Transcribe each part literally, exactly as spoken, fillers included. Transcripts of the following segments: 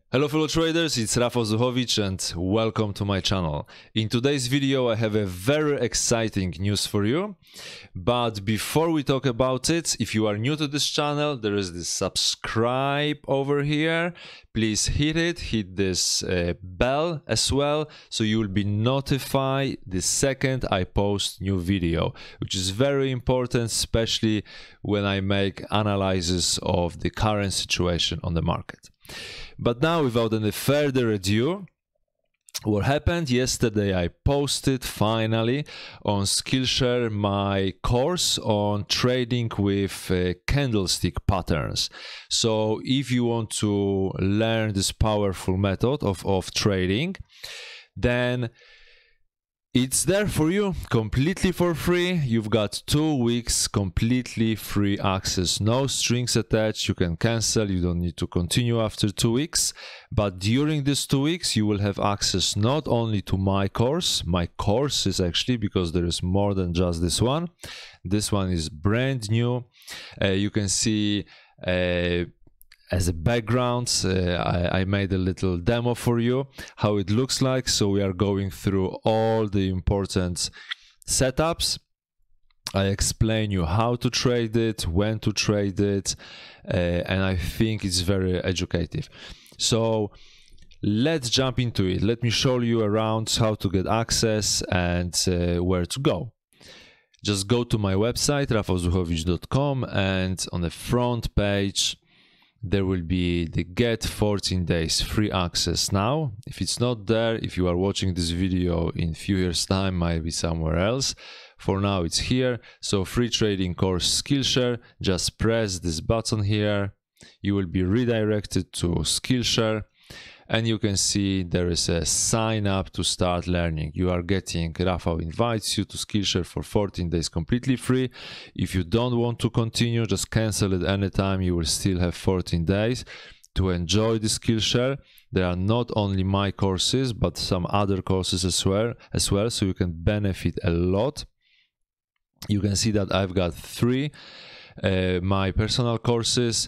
Hello fellow traders, it's Rafal Zuchowicz and welcome to my channel. In today's video I have a very exciting news for you. But before we talk about it, if you are new to this channel, there is this subscribe over here. Please hit it, hit this uh, bell as well, so you will be notified the second I post new video, which is very important, especially when I make analysis of the current situation on the market. But now, without any further ado, what happened yesterday, I posted finally on Skillshare my course on trading with uh, candlestick patterns. So if you want to learn this powerful method of, of trading, then it's there for you completely for free. You've got two weeks completely free access, no strings attached. You can cancel, you don't need to continue after two weeks. But during these two weeks, you will have access not only to my course, my courses actually, because there is more than just this one. This one is brand new. Uh, you can see uh, as a background, uh, I, I made a little demo for you, how it looks like. So we are going through all the important setups. I explain you how to trade it, when to trade it, uh, and I think it's very educative. So let's jump into it. Let me show you around how to get access and uh, where to go. Just go to my website, rafal zuchowicz dot com, and on the front page, there will be the get fourteen days free access now. If it's not there, if you are watching this video in few years time, might be somewhere else. For now, it's here. So free trading course Skillshare, just press this button here. You will be redirected to Skillshare. And you can see there is a sign up to start learning. You are getting, Rafal invites you to Skillshare for fourteen days completely free. If you don't want to continue, just cancel it anytime. You will still have fourteen days to enjoy the Skillshare. There are not only my courses, but some other courses as well, as well, so you can benefit a lot. You can see that I've got three. Uh, my personal courses,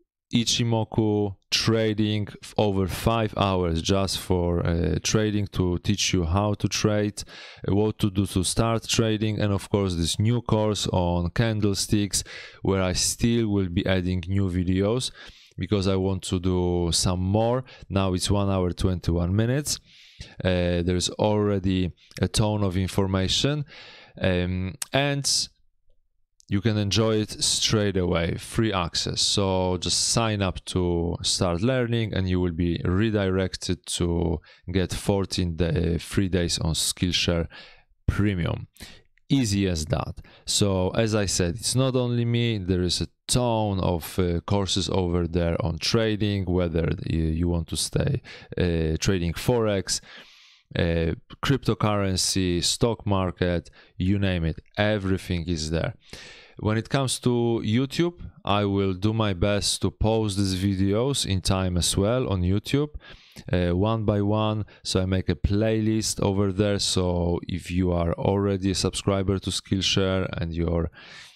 Ichimoku trading, over five hours just for uh, trading, to teach you how to trade, uh, what to do to start trading, and of course this new course on candlesticks, where I still will be adding new videos because I want to do some more. Now it's one hour twenty-one minutes. Uh, there's already a ton of information, um, and you can enjoy it straight away, free access. So just sign up to start learning and you will be redirected to get fourteen day, free days on Skillshare Premium. Easy as that. So as I said, it's not only me, there is a ton of uh, courses over there on trading, whether you, you want to stay uh, trading Forex, uh, cryptocurrency, stock market, you name it, everything is there. When it comes to YouTube, I will do my best to post these videos in time as well on YouTube, uh, one by one. So I make a playlist over there. So if you are already a subscriber to Skillshare and your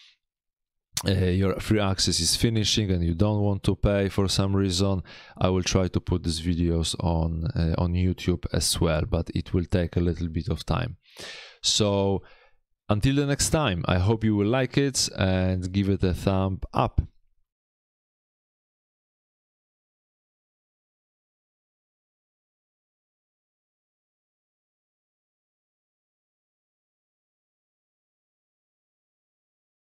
uh, your free access is finishing and you don't want to pay for some reason, I will try to put these videos on uh, on YouTube as well, but it will take a little bit of time. So until the next time, I hope you will like it and give it a thumb up.